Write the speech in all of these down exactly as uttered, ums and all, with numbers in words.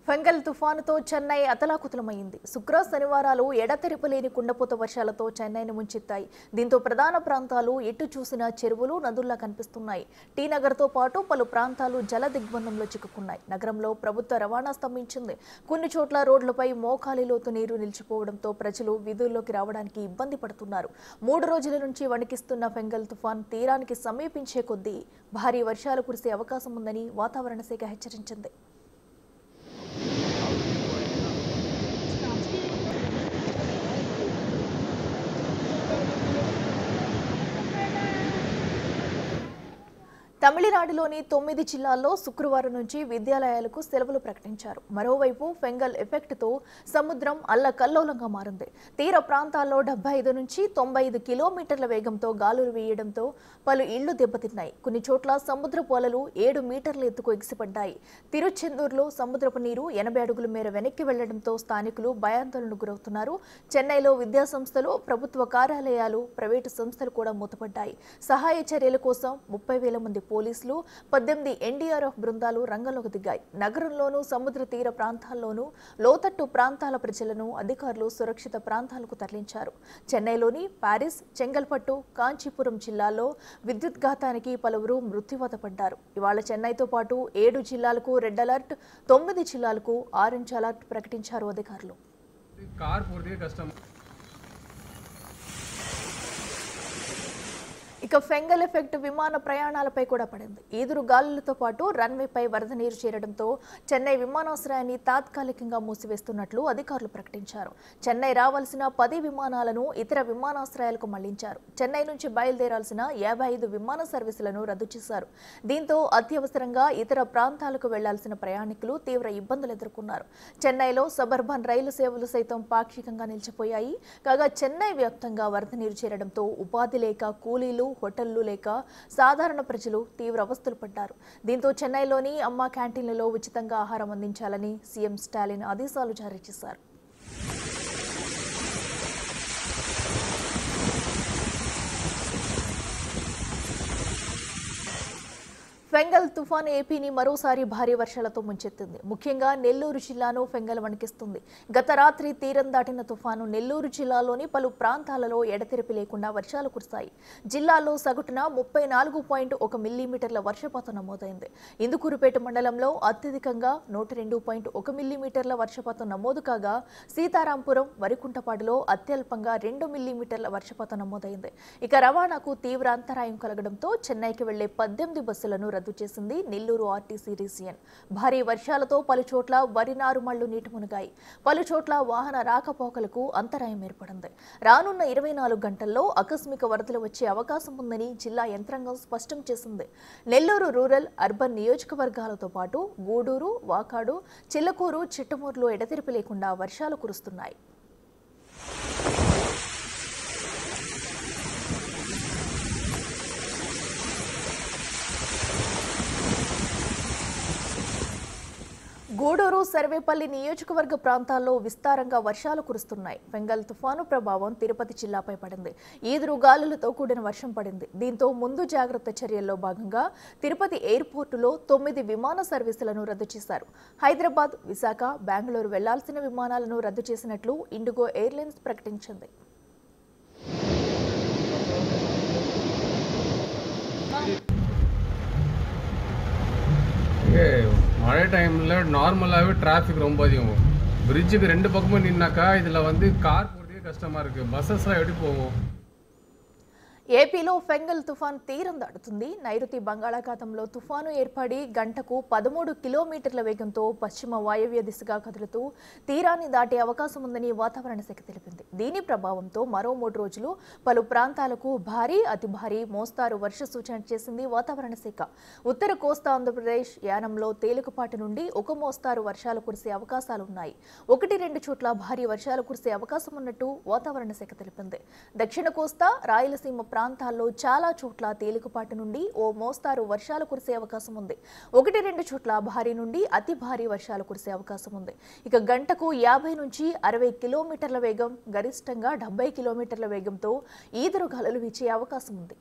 Fengal తుఫానుతో Chennai అతలాకుతలమైంది. శుక్ర శనివారాలు ఎడతెరిపలేని కుండపోత వర్షాలతో చెన్నైని ముంచెత్తాయి. దీంతో ప్రధాన ప్రాంతాలు ఎటు చూసినా చెరువులు నదుల్లా కనిపిస్తున్నాయి. టీ నగర్తో పాటు పలు ప్రాంతాలు జల దిగ్బంధంలో చిక్కుకున్నాయి. నగరంలో ప్రభుత్వ రవాణా స్తంభించింది. కొన్ని చోట్ల రోడ్లపై మోకాలి లోతు నీరు నిలిచిపోవడంతో ప్రజలు విధుల్లోకి రావడానికి ఇబ్బంది పడుతున్నారు. మూడు రోజుల నుంచి వణికిస్తున్న ఫెంగల్ తుఫాన్ తీరానికి సమీపించే కొద్దీ భారీ వర్షాలు కురిసే అవకాశం ఉందని వాతావరణ శాఖ హెచ్చరించింది. తమిళనాడులోని తొమ్మిది జిల్లాల్లో శుక్రవారం నుంచి విద్యాలయాలకు సెలవులు ప్రకటించారు. మరోవైపు ఫెంగల్ ఎఫెక్ట్తో సముద్రం అల్లకల్లోలంగా మారింది. తీర ప్రాంతాల్లో డెబ్బై ఐదు నుంచి తొంభై ఐదు కిలోమీటర్ల వేగంతో గాలులు వీయడంతో పలు ఇళ్లు దెబ్బతిన్నాయి. కొన్ని చోట్ల సముద్రపు అలలు ఏడు మీటర్ల ఎత్తుకు ఎగిసిపడ్డాయి. తిరుచెందూరులో సముద్రపు నీరు ఎనభై అడుగుల మేర వెనక్కి వెళ్లడంతో స్థానికులు భయాందోళనకు గురవుతున్నారు. చెన్నైలో విద్యాసంస్థలు, ప్రభుత్వ కార్యాలయాలు, ప్రైవేటు సంస్థలు కూడా మూతపడ్డాయి. సహాయ చర్యల కోసం ముప్పై వేల మంది పోలీసులు, పద్దెనిమిది ఎన్డీఆర్ఎఫ్ బృందాలు రంగంలోకి దిగాయి. నగరంలోనూ సముద్ర తీర ప్రాంతాల్లోనూ లోతట్టు ప్రాంతాల ప్రజలను అధికారులు సురక్షిత ప్రాంతాలకు తరలించారు. చెన్నైలోని పారిస్, చెంగల్పట్టు, కాంచీపురం జిల్లాల్లో విద్యుద్ఘాతానికి పలువురు మృత్యువాత పడ్డారు. ఇవాళ చెన్నైతో పాటు ఏడు జిల్లాలకు రెడ్ అలర్ట్, తొమ్మిది జిల్లాలకు ఆరెంజ్ అలర్ట్ ప్రకటించారు అధికారులు. ఇక ఫెంగల్ ఎఫెక్ట్ విమాన ప్రయాణాలపై కూడా పడింది. ఈదురు గాలులతో పాటు రన్వేపై వరద నీరు చేరడంతో చెన్నై విమానాశ్రయాన్ని తాత్కాలికంగా మూసివేస్తున్నట్లు అధికారులు ప్రకటించారు. చెన్నై రావాల్సిన పది విమానాలను ఇతర విమానాశ్రయాలకు మళ్లించారు. చెన్నై నుంచి బయలుదేరాల్సిన యాభై ఐదు విమాన సర్వీసులను రద్దు చేశారు. దీంతో అత్యవసరంగా ఇతర ప్రాంతాలకు వెళ్లాల్సిన ప్రయాణికులు తీవ్ర ఇబ్బందులు ఎదుర్కొన్నారు. చెన్నైలో సబర్బన్ రైలు సేవలు సైతం పాక్షికంగా నిలిచిపోయాయి. కాగా చెన్నై వ్యాప్తంగా వరద నీరు చేరడంతో ఉపాధి లేక కూలీలు, హోటళ్లు లేక సాధారణ ప్రజలు తీవ్ర అవస్థలు పడ్డారు. దీంతో చెన్నైలోని అమ్మా క్యాంటీన్లలో ఉచితంగా ఆహారం అందించాలని సీఎం స్టాలిన్ ఆదేశాలు జారీ చేశారు. ఫెంగల్ తుఫాను ఏపీని మరోసారి భారీ వర్షాలతో ముంచెత్తింది. ముఖ్యంగా నెల్లూరు జిల్లాను ఫెంగల్ వణికిస్తుంది. గత రాత్రి తీరం దాటిన తుఫాను నెల్లూరు జిల్లాలోని పలు ప్రాంతాలలో ఎడతెరిపి లేకుండా వర్షాలు కురిశాయి. జిల్లాలో సగటున ముప్పై నాలుగు పాయింట్ ఒక మిల్లీమీటర్ల వర్షపాతం నమోదైంది. ఇందుకూరుపేట మండలంలో అత్యధికంగా నూట రెండు పాయింట్ ఒక మిల్లీమీటర్ల వర్షపాతం నమోదు కాగా, సీతారాంపురం, వరికుంటపాడులో అత్యల్పంగా రెండు మిల్లీమీటర్ల వర్షపాతం నమోదైంది. ఇక రవాణాకు తీవ్ర అంతరాయం కలగడంతో చెన్నైకి వెళ్లే పద్దెనిమిది బస్సులను రద్దు చేసింది నెల్లూరు ఆర్టీసీ రీజియన్. భారీ వర్షాలతో పలుచోట్ల వరి నారుమళ్లు నీటి మునిగాయి. పలుచోట్ల వాహన రాకపోకలకు అంతరాయం ఏర్పడింది. రానున్న ఇరవై నాలుగు గంటల్లో ఆకస్మిక వరదలు వచ్చే అవకాశం ఉందని జిల్లా యంత్రాంగం స్పష్టం చేసింది. నెల్లూరు రూరల్, అర్బన్ నియోజకవర్గాలతో పాటు గూడూరు, వాకాడు, చిల్లకూరు, చిట్టమూరులో ఎడతెరిపి లేకుండా వర్షాలు కురుస్తున్నాయి. గూడూరు, సర్వేపల్లి నియోజకవర్గ ప్రాంతాల్లో విస్తారంగా వర్షాలు కురుస్తున్నాయి. ఫెంగల్ తుఫాను ప్రభావం తిరుపతి జిల్లాపై పడింది. ఈదురు గాలులతో కూడిన వర్షం పడింది. దీంతో ముందు జాగ్రత్త చర్యల్లో భాగంగా తిరుపతి ఎయిర్పోర్టులో తొమ్మిది విమాన సర్వీసులను రద్దు చేశారు. హైదరాబాద్, విశాఖ, బెంగళూరు వెళ్లాల్సిన విమానాలను రద్దు చేసినట్లు ఇండిగో ఎయిర్లైన్స్ ప్రకటించింది. மழை டைமில் நார்மலாகவே டிராஃபிக் ரொம்ப அதிகம். பிரிட்ஜுக்கு ரெண்டு பக்கமும் நின்னாக்கா இதில் வந்து கார் போகிறதுக்கே கஷ்டமாக இருக்குது. பஸ்ஸஸ்லாம் எப்படி போகும்? ఏపీలో ఫెంగల్ తుఫాన్ తీరం దాటుతుంది. నైరుతి బంగాళాఖాతంలో తుఫాను ఏర్పడి గంటకు పదమూడు కిలోమీటర్ల వేగంతో పశ్చిమ వాయవ్య దిశగా కదులుతూ తీరాన్ని దాటే అవకాశం ఉందని వాతావరణ శాఖ తెలిపింది. దీని ప్రభావంతో మరో మూడు రోజులు పలు ప్రాంతాలకు భారీ, అతి భారీ, మోస్తారు వర్ష సూచన చేసింది వాతావరణ శాఖ. ఉత్తర కోస్తా ఆంధ్రప్రదేశ్, యానంలో తేలికపాటి నుండి ఒక మోస్తారు వర్షాలు కురిసే అవకాశాలున్నాయి. ఒకటి రెండు చోట్ల భారీ వర్షాలు కురిసే అవకాశం ఉన్నట్టు వాతావరణ శాఖ తెలిపింది. దక్షిణ కోస్తా, రాయలసీమ ప్రాంతాల్లో చాలా చోట్ల తేలికపాటి నుండి ఓ మోస్తారు వర్షాలు కురిసే అవకాశం ఉంది. ఒకటి రెండు చోట్ల భారీ నుండి అతి భారీ వర్షాలు కురిసే అవకాశం ఉంది. ఇక గంటకు యాభై నుంచి అరవై కిలోమీటర్ల వేగం, గరిష్టంగా డెబ్బై కిలోమీటర్ల వేగంతో ఈదురు గాలులు వీచే అవకాశం ఉంది.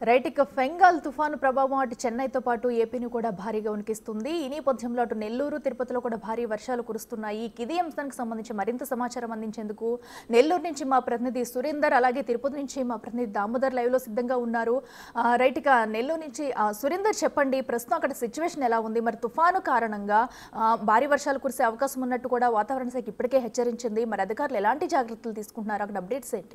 రైట్ ఇక ఫెంగాల్ తుఫాను ప్రభావం అటు చెన్నైతో పాటు ఏపీని కూడా భారీగా ఉనికిస్తుంది. ఈ నేపథ్యంలో అటు నెల్లూరు తిరుపతిలో కూడా భారీ వర్షాలు కురుస్తున్నాయి. ఇదే అంశానికి సంబంధించి మరింత సమాచారం అందించేందుకు నెల్లూరు నుంచి మా ప్రతినిధి సురేందర్, అలాగే తిరుపతి నుంచి మా ప్రతినిధి దామోదర్ లైవ్ లో సిద్ధంగా ఉన్నారు. రైట్ ఇక నెల్లూరు నుంచి సురేందర్ చెప్పండి, ప్రస్తుతం అక్కడ సిచ్యువేషన్ ఎలా ఉంది? మరి తుఫాను కారణంగా భారీ వర్షాలు కురిసే అవకాశం ఉన్నట్టు కూడా వాతావరణ శాఖ ఇప్పటికే హెచ్చరించింది. మరి అధికారులు ఎలాంటి జాగ్రత్తలు తీసుకుంటున్నారు? అక్కడ అప్డేట్స్ ఏంటి?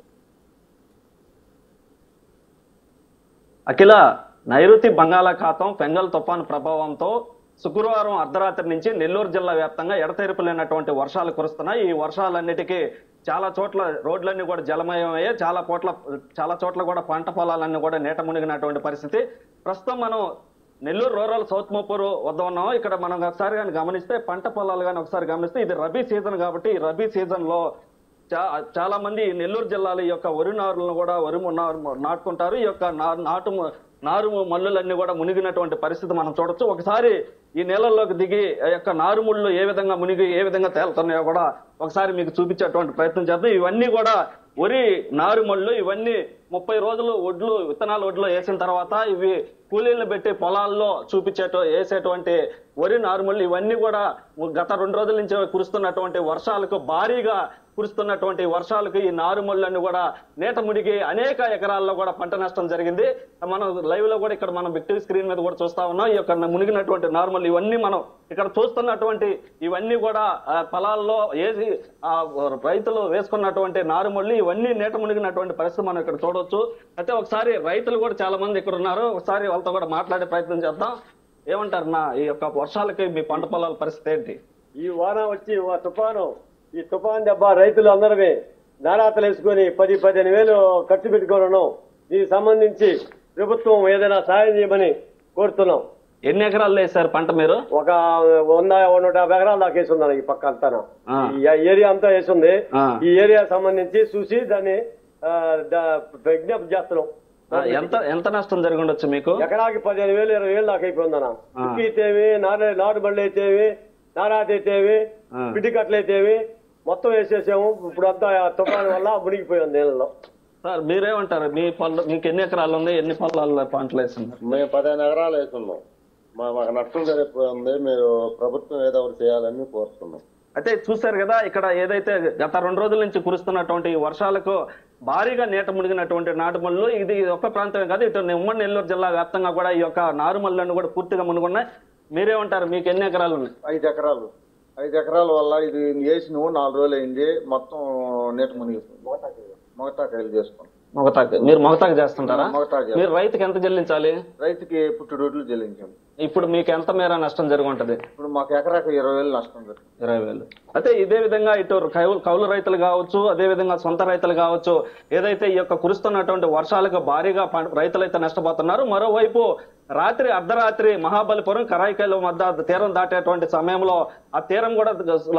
అఖిల, నైరుతి బంగాళాఖాతం ఫెంగల్ తుఫాను ప్రభావంతో శుక్రవారం అర్ధరాత్రి నుంచి నెల్లూరు జిల్లా వ్యాప్తంగా ఎడతెరిపి లేనటువంటి వర్షాలు కురుస్తున్నాయి. ఈ వర్షాలన్నిటికీ చాలా చోట్ల రోడ్లన్నీ కూడా జలమయమయ్యాయి. చాలా చోట్ల చాలా చోట్ల కూడా పంట పొలాలన్నీ కూడా నీట మునిగినటువంటి పరిస్థితి. ప్రస్తుతం మనం నెల్లూరు రూరల్ సౌత్ మోపూరు వద్ద ఉన్నాం. ఇక్కడ మనం ఒకసారి కానీ గమనిస్తే పంట పొలాలు కానీ ఒకసారి గమనిస్తే ఇది రబీ సీజన్ కాబట్టి ఈ రబీ సీజన్ లో చాలా మంది నెల్లూరు జిల్లాలో ఈ యొక్క వరి నారులను కూడా వరి నాటుకుంటారు. ఈ యొక్క నాటు నారు మల్లులన్నీ కూడా మునిగినటువంటి పరిస్థితి మనం చూడొచ్చు. ఒకసారి ఈ నీళ్ళల్లోకి దిగి ఆ యొక్క నారుముళ్ళు ఏ విధంగా మునిగి ఏ విధంగా తేలుతున్నాయో కూడా ఒకసారి మీకు చూపించేటువంటి ప్రయత్నం చేద్దాం. ఇవన్నీ కూడా వరి నారుమళ్ళు, ఇవన్నీ ముప్పై రోజులు ఒడ్లు విత్తనాలు ఒడ్లు వేసిన తర్వాత ఇవి కూలీలను పెట్టి పొలాల్లో చూపించేట వేసేటువంటి వరి నారుమళ్ళు ఇవన్నీ కూడా గత రెండు రోజుల నుంచి కురుస్తున్నటువంటి వర్షాలకు భారీగా కురుస్తున్నటువంటి వర్షాలకు ఈ నారుమళ్ళన్నీ కూడా నీట మునిగి అనేక ఎకరాల్లో కూడా పంట నష్టం జరిగింది. మనం లైవ్ లో కూడా ఇక్కడ మనం బిగ్ టీవీ స్క్రీన్ మీద కూడా చూస్తా ఉన్నాం. ఈ యొక్క మునిగినటువంటి నార్మల్ ఇవన్నీ మనం ఇక్కడ చూస్తున్నటువంటి ఇవన్నీ కూడా పొలాల్లో వేసి రైతులు వేసుకున్నటువంటి నారుమళ్ళు ఇవన్నీ నీట మునిగినటువంటి పరిస్థితి మనం ఇక్కడ చూడవచ్చు. అయితే ఒకసారి రైతులు కూడా చాలా మంది ఇక్కడ ఉన్నారు, ఒకసారి వాళ్ళతో కూడా మాట్లాడే ప్రయత్నం చేద్దాం. ఏమంటారు నా ఈ యొక్క వర్షాలకి మీ పంట పొలాల పరిస్థితి ఏంటి? ఈ వాన వచ్చి తుఫాను ఈ తుఫాన్ దెబ్బ రైతులు అందరమే నారాతలు వేసుకొని పది పదిహేను వేలు ఖర్చు పెట్టుకోవడం. దీనికి సంబంధించి ప్రభుత్వం ఏదైనా సాయం చేయమని కోరుతున్నాం. ఎన్ని ఎకరాలు వేసారు పంట మీరు? ఒక వంద నూట యాభై ఎకరాలు దాకా వేసి ఉన్నాను. ఈ పక్క అంతా ఈ ఏరియా అంతా వేసింది. ఈ ఏరియా సంబంధించి చూసి దాన్ని విజ్ఞప్తి చేస్తున్నాం. ఎంత ఎంత నష్టం జరిగి ఉండొచ్చు మీకు? ఎకరాకి పదిహేను వేలు ఇరవై వేలు దాకా అయిపోయిందన్నా. ఉక్కి అయితేవి, నారు నాటు బళ్ళు అయితేవి, నారాత అయితేవి, పిడ్డి కట్టలు అయితేవి మొత్తం వేసేసాము. ఇప్పుడు అంతా తుఫాను వల్ల మునిగిపోయాం నీళ్ళలో. సార్ మీరేమంటారు? మీ పళ్ళు మీకు ఎన్ని ఎకరాలు ఉంది, ఎన్ని పొలాల్లో పంటలు వేస్తున్నారు? మేము పదిహేను ఎకరాలు వేస్తున్నాం. మా మాకు నష్టం జరిగిపోయింది. మీరు ప్రభుత్వం ఏదో ఒకటి చేయాలని కోరుతున్నాం. అయితే చూశారు కదా, ఇక్కడ ఏదైతే గత రెండు రోజుల నుంచి కురుస్తున్నటువంటి వర్షాలకు భారీగా నీట మునిగినటువంటి నాటుమల్లు ఇది ఒక్క ప్రాంతమే కాదు, ఇటు ఉమ్మడి నెల్లూరు జిల్లా వ్యాప్తంగా కూడా ఈ యొక్క నారుమల్లను కూడా పూర్తిగా మునుగున్నాయి. మీరేమంటారు? మీకు ఎన్ని ఎకరాలు ఉన్నాయి? ఐదు ఎకరాలు ఐదు ఎకరాల వల్ల ఇది వేసి నువ్వు నాలుగు రోజులు అయింది. మొత్తం నీట మునిగిపోయింది. మొగతాకాయలు చేసుకున్నాం. మొగతాక మీరు మొగతాకు చేస్తుంటారా? మొగతాకు. మీరు రైతుకి ఎంత చెల్లించాలి? రైతుకి పుట్టుడోట్లు చెల్లించాము. ఇప్పుడు మీకు ఎంత మేర నష్టం జరిగి ఉంటది? ఇప్పుడు మాకు ఎకరాకు ఇరవై వేలు నష్టం జరిగింది. ఇరవై వేలు అయితే ఇదే విధంగా ఇటు కౌలు రైతులు కావచ్చు, అదే విధంగా సొంత రైతులు కావచ్చు, ఏదైతే ఈ యొక్క కురుస్తున్నటువంటి వర్షాలకు భారీగా రైతులైతే నష్టపోతున్నారు. మరోవైపు రాత్రి అర్ధరాత్రి మహాబలిపురం కరాయికాయల మధ్య తీరం దాటేటువంటి సమయంలో ఆ తీరం కూడా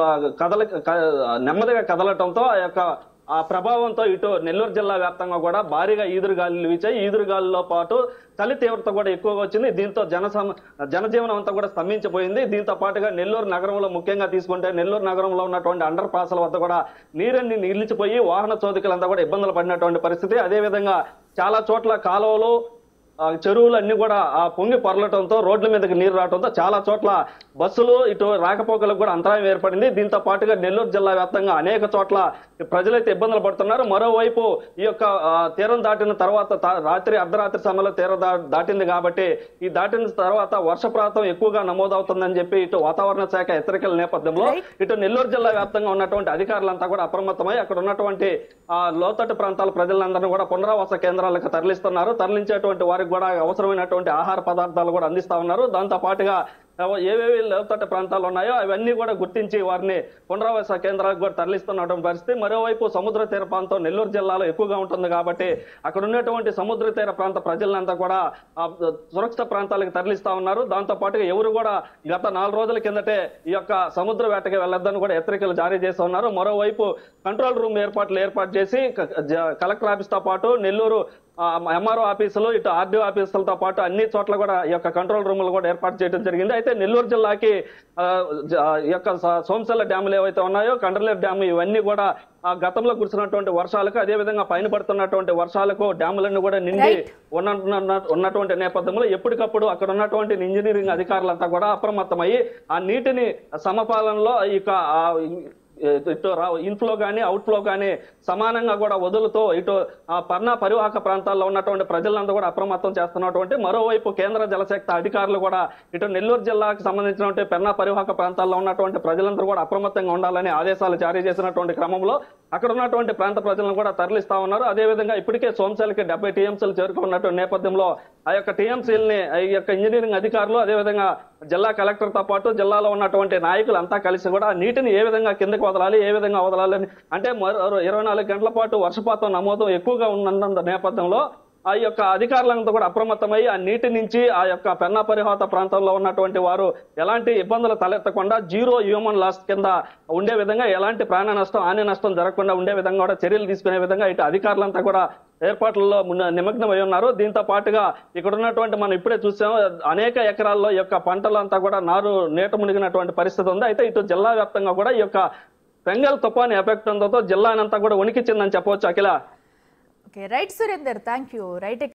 కదల నెమ్మదిగా కదలటంతో ఆ యొక్క ఆ ప్రభావంతో ఇటు నెల్లూరు జిల్లా వ్యాప్తంగా కూడా భారీగా ఈదురుగాలులు వీచాయి. ఈదురుగాలులో పాటు చలి తీవ్రత కూడా ఎక్కువగా వచ్చింది. దీంతో జన జనజీవనం అంతా కూడా స్తంభించిపోయింది. దీంతో పాటుగా నెల్లూరు నగరంలో ముఖ్యంగా తీసుకుంటే నెల్లూరు నగరంలో ఉన్నటువంటి అండర్ పాస్ల వద్ద కూడా నీరన్ని నిలిచిపోయి వాహన చోదకులంతా కూడా ఇబ్బందులు పడినటువంటి పరిస్థితి. అదేవిధంగా చాలా చోట్ల కాలువలు చెరువులు అన్ని కూడా ఆ పొంగి పొరలటంతో రోడ్ల మీదకి నీరు రావడంతో చాలా చోట్ల బస్సులు ఇటు రాకపోకలకు కూడా అంతరాయం ఏర్పడింది. దీంతో పాటుగా నెల్లూరు జిల్లా వ్యాప్తంగా అనేక చోట్ల ప్రజలైతే ఇబ్బందులు పడుతున్నారు. మరోవైపు ఈ యొక్క తీరం దాటిన తర్వాత రాత్రి అర్ధరాత్రి సమయంలో తీరం దాటింది కాబట్టి ఈ దాటిన తర్వాత వర్షపాతం ఎక్కువగా నమోదవుతుందని చెప్పి ఇటు వాతావరణ శాఖ హెచ్చరికల నేపథ్యంలో ఇటు నెల్లూరు జిల్లా వ్యాప్తంగా ఉన్నటువంటి అధికారులంతా కూడా అప్రమత్తమై అక్కడ ఉన్నటువంటి ఆ లోతట్టు ప్రాంతాల ప్రజలందరినీ కూడా పునరావాస కేంద్రాలకు తరలిస్తున్నారు. తరలించేటువంటి వారికి కూడా అవసరమైనటువంటి ఆహార పదార్థాలు కూడా అందిస్తా ఉన్నారు. దాంతో పాటుగా ఏవేవి లోతట్టు ప్రాంతాలు ఉన్నాయో అవన్నీ కూడా గుర్తించి వారిని పునరావాస కేంద్రాలకు కూడా తరలిస్తున్నటువంటి పరిస్థితి. మరోవైపు సముద్ర తీర ప్రాంతం నెల్లూరు జిల్లాలో ఎక్కువగా ఉంటుంది కాబట్టి అక్కడ ఉన్నటువంటి సముద్ర తీర ప్రాంత ప్రజలంతా కూడా సురక్షిత ప్రాంతాలకు తరలిస్తా ఉన్నారు. దాంతో పాటుగా ఎవరు కూడా గత నాలుగు రోజుల కిందటే ఈ యొక్క సముద్ర వేటకి వెళ్లొద్దని కూడా హెచ్చరికలు జారీ చేస్తూ ఉన్నారు. మరోవైపు కంట్రోల్ రూమ్ ఏర్పాట్లు ఏర్పాటు చేసి కలెక్టర్ ఆఫీస్ తో పాటు నెల్లూరు ఎంఆర్ఓ ఆఫీసులు ఇటు ఆర్డీఓ ఆఫీసులతో పాటు అన్ని చోట్ల కూడా ఈ యొక్క కంట్రోల్ రూములు కూడా ఏర్పాటు చేయడం జరిగింది. అయితే నెల్లూరు జిల్లాకి ఆ, జ- ఈ యొక్క స- సోమశల్ల డ్యాములు ఏవైతే ఉన్నాయో, కండ్రలేరు డ్యాము, ఇవన్నీ కూడా ఆ గతంలో కురిసినటువంటి వర్షాలకు, అదే విధంగా పైన పడుతున్నటువంటి వర్షాలకు డ్యాములన్నీ కూడా నిండి Right. ఉన్న ఉన్న- ఉన్నటువంటి నేపథ్యంలో ఎప్పటికప్పుడు అక్కడ ఉన్నటువంటి ఇంజనీరింగ్ అధికారులంతా కూడా అప్రమత్తమయ్యి ఆ నీటిని సమపాలనలో ఇక ఆ ఇటు ఇన్ఫ్లో కానీ అవుట్ఫ్లో కానీ సమానంగా కూడా వదులుతూ ఇటు ఆ పర్ణా పరివాహక ప్రాంతాల్లో ఉన్నటువంటి ప్రజలంతా కూడా అప్రమత్తం చేస్తున్నటువంటి, మరోవైపు కేంద్ర జలశక్తి అధికారులు కూడా ఇటు నెల్లూరు జిల్లాకు సంబంధించినటువంటి పెన్నా పరివాహక ప్రాంతాల్లో ఉన్నటువంటి ప్రజలందరూ కూడా అప్రమత్తంగా ఉండాలని ఆదేశాలు జారీ చేసినటువంటి క్రమంలో అక్కడ ఉన్నటువంటి ప్రాంత ప్రజలను కూడా తరలిస్తా ఉన్నారు. అదేవిధంగా ఇప్పటికే సోమశలకి డెబ్బై టీఎంసీలు చేరుకున్నటువంటి నేపథ్యంలో ఆ యొక్క టీఎంసీలని ఈ యొక్క ఇంజనీరింగ్ అధికారులు, అదేవిధంగా జిల్లా కలెక్టర్ తో పాటు జిల్లాలో ఉన్నటువంటి నాయకులు అంతా కలిసి కూడా నీటిని ఏ విధంగా కిందకి వదలాలి, ఏ విధంగా వదలాలని, అంటే మరో ఇరవై నాలుగు గంటల పాటు వర్షపాతం నమోదు ఎక్కువగా ఉన్న నేపథ్యంలో ఆ యొక్క అధికారులంతా కూడా అప్రమత్తమై ఆ నీటి నుంచి ఆ యొక్క పెన్నా పరివాహక ప్రాంతంలో ఉన్నటువంటి వారు ఎలాంటి ఇబ్బందులు తలెత్తకుండా జీరో హ్యూమన్ లాస్ కింద ఉండే విధంగా, ఎలాంటి ప్రాణ నష్టం, హాని నష్టం జరగకుండా ఉండే విధంగా కూడా చర్యలు తీసుకునే విధంగా ఇటు అధికారులంతా కూడా ఏర్పాట్లలో నిమగ్నమై ఉన్నారు. దీంతో పాటుగా ఇక్కడ ఉన్నటువంటి మనం ఇప్పుడే చూసాం, అనేక ఎకరాల్లో ఈ యొక్క పంటలంతా కూడా నారు నీట మునిగినటువంటి పరిస్థితి ఉంది. అయితే ఇటు జిల్లా వ్యాప్తంగా కూడా ఈ యొక్క ఫెంగల్ తుఫాను ఎఫెక్ట్ ఉండడంతో జిల్లానంతా కూడా వణికిచ్చిందని చెప్పవచ్చు. Akhila. Okay, right Surender, thank you. Right.